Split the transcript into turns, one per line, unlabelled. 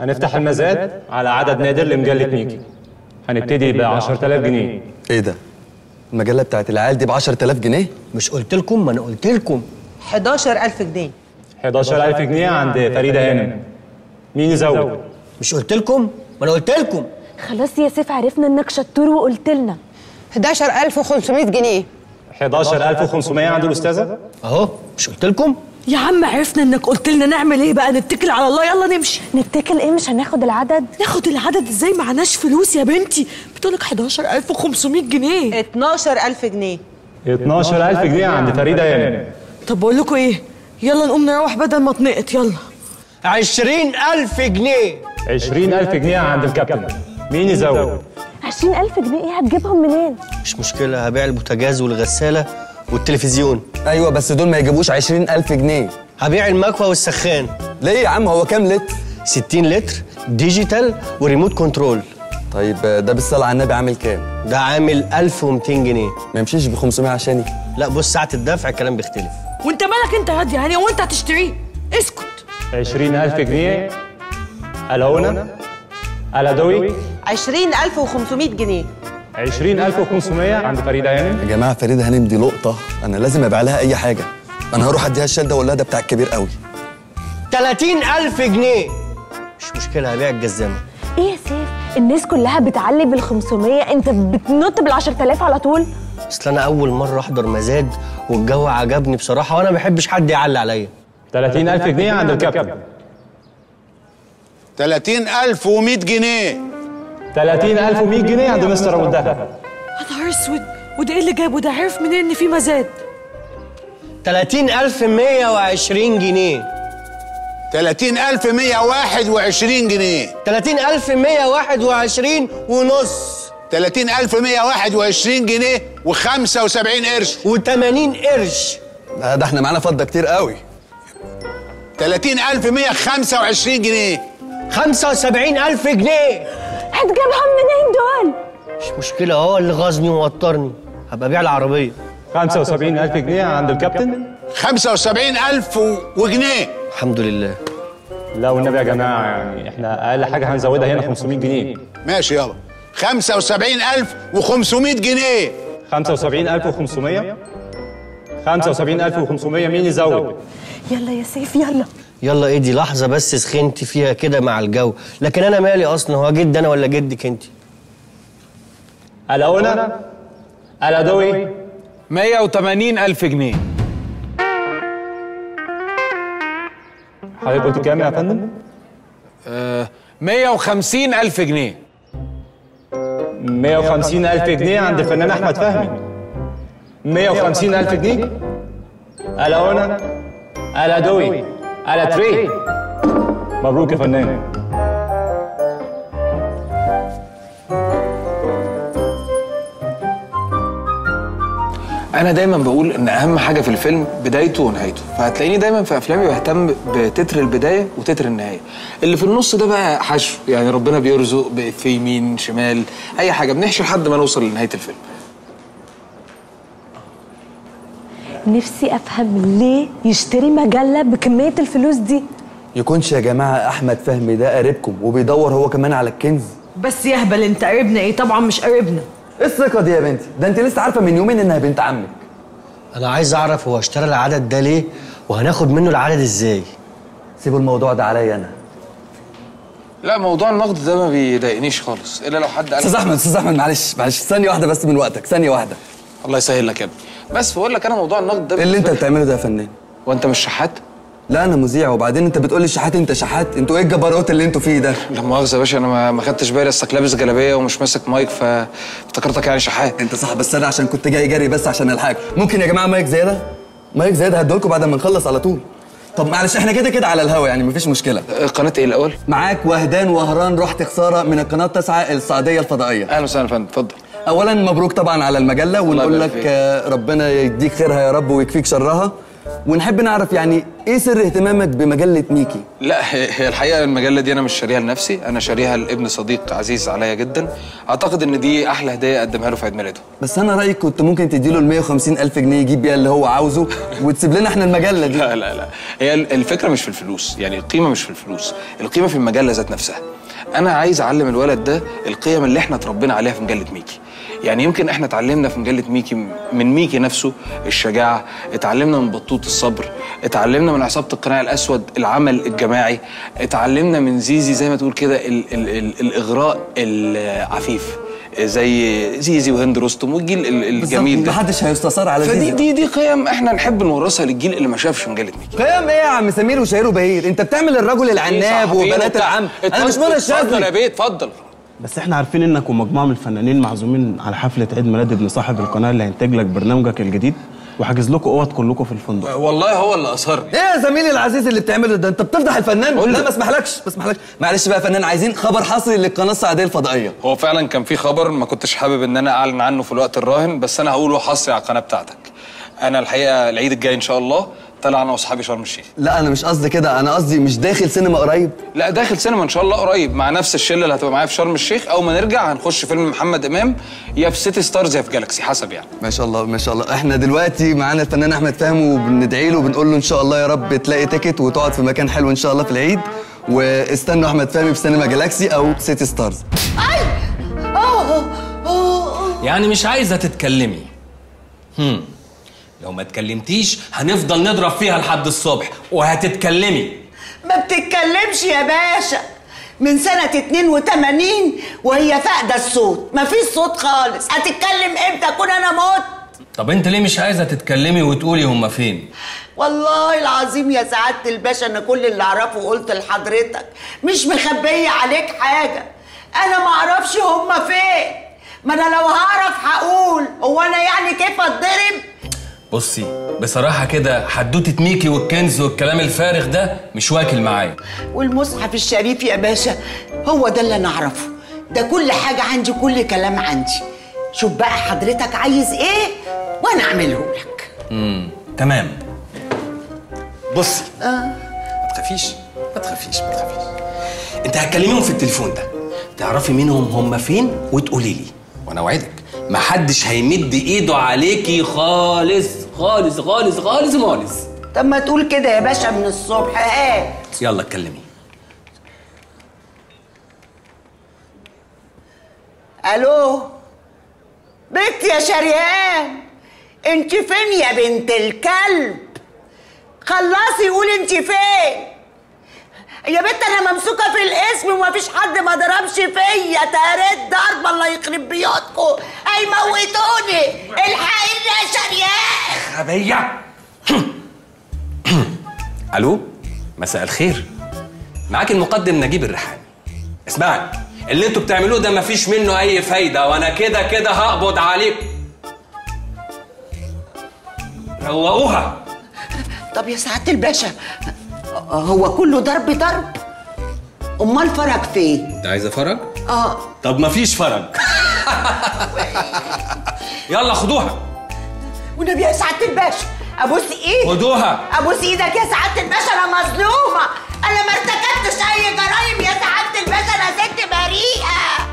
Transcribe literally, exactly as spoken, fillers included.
هنفتح المزاد على عدد نادر لمجلة ميكي. هنبتدي ب عشرة آلاف جنيه.
ايه ده؟ المجلة بتاعت العيال دي ب عشرة آلاف جنيه؟
مش قلت لكم؟ ما انا قلت لكم
حداشر ألف جنيه.
حداشر ألف جنيه عند فريدة هانم. مين يزود؟
مش قلت لكم؟ ما انا قلت لكم.
خلاص يا سيف، عرفنا انك شطور وقلت لنا.
حداشر ألف وخمسمية جنيه.
حداشر ألف وخمسمية عند الأستاذة.
اهو مش قلت لكم؟
يا عم عرفنا انك قلت لنا نعمل ايه بقى؟ نتكل على الله، يلا نمشي.
نتكل ايه؟ مش هناخد العدد؟
ناخد العدد ازاي؟ معناش فلوس يا بنتي. بتقولك حداشر ألف وخمسمية جنيه.
اتناشر ألف جنيه.
اتناشر ألف جنيه عند فريدة هانم.
طب بقول لكم ايه؟ يلا نقوم نروح بدل ما اتنقط. يلا.
عشرين ألف جنيه.
عشرين ألف جنيه عند الكابتن. مين يزود؟
عشرين ألف جنيه ايه؟ هتجيبهم منين؟
مش مشكلة، هبيع البوتاجاز والغسالة والتلفزيون.
ايوه بس دول ما يجيبوش عشرين ألف جنيه.
هبيع المكوى والسخان.
ليه يا عم؟ هو كام لتر؟
ستين لتر ديجيتال وريموت كنترول.
طيب ده بالصلاة على النبي عامل كام؟
ده عامل ألف ومتين جنيه.
ما يمشيش ب خمسمية عشاني؟
لا بص، ساعة الدفع الكلام بيختلف.
وانت مالك انت يا يعني؟ هو انت هتشتريه؟ اسكت.
عشرين ألف جنيه. ألاونا. ألادوي.
عشرين ألف وخمسمية جنيه.
عشرين ألف وخمسمية عند فريدة هانم.
يا جماعة فريدة هانم دي لقطة، أنا لازم أبيع لها أي حاجة. أنا هروح أديها الشال ده وأقول لها ده بتاع الكبير قوي.
تلاتين ألف جنيه. مش مشكلة، هبيع الجزامة.
ايه يا سيف؟ الناس كلها بتعلي بال خمسمية، انت بتنط بال عشرة آلاف على طول؟
اصل انا اول مره احضر مزاد والجو عجبني بصراحه، وانا ما بحبش حد يعلي عليا.
تلاتين ألف جنيه عند الكابتن.
تلاتين ألف ومية جنيه.
تلاتين ألف ومية جنيه عند مستر أبو الدهب.
يا نهار اسود، وده ايه اللي جابه ده؟ عرف منين ان في مزاد؟
تلاتين ألف ومية وعشرين جنيه.
تلاتين ألف ومية وواحد وعشرين جنيه.
تلاتين ألف ومية وواحد وعشرين ونص.
تلاتين ألف ومية وواحد وعشرين جنيه وخمسة وسبعين قرش.
وتمانين قرش.
ده, ده احنا معانا فضة كتير قوي.
تلاتين ألف ومية وخمسة وعشرين جنيه.
خمسة وسبعين ألف جنيه.
هتجيبهم منين دول؟
مش مشكلة، هو اللي غاظني ووترني. هبقى ابيع العربية.
خمسة وسبعين ألف جنيه عند الكابتن.
خمسة وسبعين ألف وجنيه.
الحمد لله.
لا والنبي يا جماعة، يعني احنا أقل حاجة هنزودها هنا خمسمية جنيه.
ماشي يابا. خمسة وسبعين ألف وخمسمية جنيه.
خمسة وسبعين ألف وخمسمية. خمسة وسبعين ألف وخمسمية. مين يزود؟
يلا يا سيف يلا.
يلا ايه دي؟ لحظة بس سخنتي فيها كده مع الجو، لكن أنا مالي أصلا، هو جد أنا ولا جدك أنت؟
ألاونا. ألادوي.
مية وتمانين ألف جنيه.
حضرتك قلت كام يا فندم؟
آه مية وخمسين ألف جنيه.
مية وخمسين ألف جنيه عند الفنان أحمد فهمي. مية وخمسين ألف جنيه. ألاونا. ألادوي. ألاتري. مبروك يا فنان.
أنا دايما بقول إن أهم حاجة في الفيلم بدايته ونهايته، فهتلاقيني دايما في أفلامي بهتم بتتر البداية وتتر النهاية. اللي في النص ده بقى حشو، يعني ربنا بيرزق في يمين شمال أي حاجة، بنحشي لحد ما نوصل لنهاية الفيلم.
نفسي افهم ليه يشتري مجله بكميه الفلوس دي؟
يكونش يا جماعه احمد فهمي ده قريبكم وبيدور هو كمان على الكنز؟
بس يهبل انت، قريبنا ايه؟ طبعا مش قريبنا.
ايه الثقه دي يا بنتي؟ ده انت لسه عارفه من يومين انها بنت عمك.
انا عايز اعرف هو اشترى العدد ده ليه، وهناخد منه العدد ازاي؟
سيبوا الموضوع ده عليا انا.
لا موضوع النقد ده ما بيضايقنيش خالص، الا لو حد قال.
استاذ احمد استاذ احمد معلش معلش ثانيه واحده بس من وقتك، ثانيه واحده.
الله يسهل لك يا ابني. بس بقول لك انا موضوع النقد ده
ايه اللي انت بتعمله ده يا فنان؟
وانت مش شحات؟
لا انا مذيع، وبعدين انت بتقول لي شحات انت شحات؟ انتوا ايه الجبروت اللي انتوا فيه ده؟
لا مؤاخذه يا باشا، انا ما ما خدتش بالي، اصلك لابس جلابيه ومش ماسك مايك فافتكرتك يعني شحات.
انت صح، بس انا عشان كنت جاي جري بس عشان الحاج. ممكن يا جماعه مايك زياده؟ مايك زياده هدولكم بعد ما نخلص على طول. طب معلش احنا كده كده على الهوا يعني مفيش مشكله.
قناه ايه الاول؟
معاك وهدان وهران رحت خساره من القناه التاسعه السعوديه الفضائيه.
اهلا وسهلا يا فندم، اتفضل.
اولا مبروك طبعا على المجله، ونقول لك ربنا يديك خيرها يا رب ويكفيك شرها. ونحب نعرف يعني ايه سر اهتمامك بمجله ميكي؟
لا هي هي الحقيقه المجله دي انا مش شاريها لنفسي، انا شاريها لابن صديق عزيز عليا جدا. اعتقد ان دي احلى هديه اقدمها له في عيد ميلاده.
بس انا رايي كنت ممكن تديله ال مية وخمسين الف جنيه يجيب بيها اللي هو عاوزه وتسيب لنا احنا المجله دي.
لا لا لا، هي الفكره مش في الفلوس، يعني القيمه مش في الفلوس، القيمه في المجله ذات نفسها. انا عايز اعلم الولد ده القيم اللي احنا اتربينا عليها في مجله ميكي. يعني يمكن احنا اتعلمنا في مجله ميكي من ميكي نفسه الشجاعه، اتعلمنا من بطوط الصبر، اتعلمنا من عصابه القناع الاسود العمل الجماعي، اتعلمنا من زيزي زي ما تقول كده ال ال ال الاغراء العفيف زي زيزي وهند رستم والجيل الجميل ده.
محدش هيستثار على زيزي.
فدي دي دي قيم احنا نحب نورثها للجيل اللي ما شافش مجله ميكي.
قيم ايه يا عم سمير وشهير وبهير؟ انت بتعمل الرجل العناب وبنات العم. انا مش منى الشاذلي.
اتفضل يا بيه اتفضل.
بس احنا عارفين انك ومجموعه من الفنانين معزومين على حفله عيد ميلاد ابن صاحب القناه اللي هينتج لك برنامجك الجديد، وحاجز لكم اوض كلكم في الفندق.
والله هو اللي اصرني.
ايه يا زميلي العزيز اللي بتعمله ده؟ انت بتفضح الفنان. لا ما اسمحلكش ما اسمحلكش. معلش بقى يا فنان، عايزين خبر حصري للقناه السعوديه الفضائيه.
هو فعلا كان في خبر ما كنتش حابب ان انا اعلن عنه في الوقت الراهن، بس انا هقوله حصري على القناه بتاعتك. انا الحقيقه العيد الجاي ان شاء الله طلع انا واصحابي شرم الشيخ.
لا انا مش قصدي كده، انا قصدي مش داخل سينما قريب.
لا داخل سينما ان شاء الله قريب مع نفس الشله اللي هتبقى معايا في شرم الشيخ. اول ما نرجع هنخش فيلم محمد امام يا في سيتي ستارز يا في جالاكسي حسب يعني.
ما شاء الله ما شاء الله. احنا دلوقتي معانا الفنان احمد فهمي وبندعي له وبنقول له ان شاء الله يا رب تلاقي تيكت وتقعد في مكان حلو ان شاء الله في العيد، واستنوا احمد فهمي في سينما جالاكسي او سيتي ستارز.
يعني مش عايزه تتكلمي؟ هم لو ما اتكلمتيش هنفضل نضرب فيها لحد الصبح، وهتتكلمي.
ما بتتكلمش يا باشا من سنة اتنين وتمانين وهي فاقدة الصوت، مفيش صوت خالص. هتتكلم امتى اكون انا موت؟
طب انت ليه مش عايزه تتكلمي وتقولي هما فين؟
والله العظيم يا سعادة الباشا انا كل اللي اعرفه قلت لحضرتك، مش مخبية عليك حاجة. انا ما اعرفش هما فين، ما انا لو هعرف هقول. هو انا يعني كيف اتضرب؟
بصي بصراحة كده حدوتة ميكي والكنز والكلام الفارغ ده مش واكل معايا.
والمصحف الشريف يا باشا هو ده اللي انا اعرفه، ده كل حاجة عندي، كل كلام عندي. شوف بقى حضرتك عايز ايه وانا اعمله لك.
امم تمام. بصي
اه
ما تخافيش ما تخافيش ما تخافيش. انت هتكلميهم في التليفون ده، تعرفي منهم هم فين وتقولي لي، وانا اوعدك محدش هيمد ايده عليكي خالص خالص خالص خالص خالص.
طب ما تقول كده يا باشا من الصبح. هات
يلا اتكلمي.
الو بنت يا شريهان، انت فين يا بنت الكلب؟ خلصي قولي انت فين يا بنت. انا ممسوكه في الاسم ومفيش حد ما ضربش فيا، تاريت ضرب الله يخرب بيوتكم، هيموتوني. الحقيني يا شريان.
غبيه. الو مساء الخير، معاك المقدم نجيب الريحاني. اسمعي اللي انتوا بتعملوه ده مفيش منه اي فايده، وانا كده كده هقبض عليكم. روقوها.
طب يا سعاده الباشا هو كله ضرب ضرب؟ امال فرج فين؟
انت عايزه فرج؟
اه.
طب مفيش فرج. يلا خدوها.
والنبي يا سعاده الباشا ابوس ايدك.
خدوها.
ابوس ايدك يا سعاده الباشا، انا مظلومه، انا ما ارتكبتش اي جرايم يا سعاده الباشا، انا ست بريئه.